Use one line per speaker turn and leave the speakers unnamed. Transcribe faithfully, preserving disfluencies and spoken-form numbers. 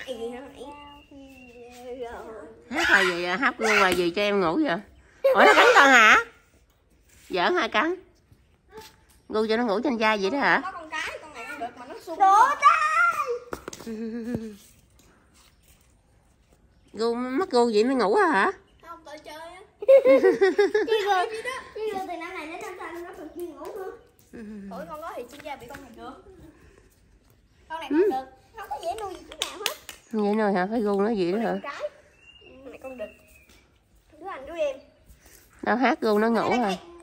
Hát bài gì vậy? Hát gu bài gì cho em ngủ vậy? Ủa nó cắn con hả? Giỡn hai cắn. Gu cho nó ngủ trên vai vậy đó hả?
Có con cái, con này không được mà nó sung.
Gu mắc gu vậy mới ngủ hả?
Không, tôi chơi á.
Chứ rồi, chứ rồi từ năm này đến năm sau nó thường xuyên ngủ nữa.
Ủa con đó thì sinh ra bị con này được. Con này không được, không có dễ nuôi gì chút nào hết.
Không vậy nuôi hả? Phải gu nó vậy đó hả?
Con cái. Con này con đực. Đứa anh đứa em.
Đâu hát gu nó ngủ rồi.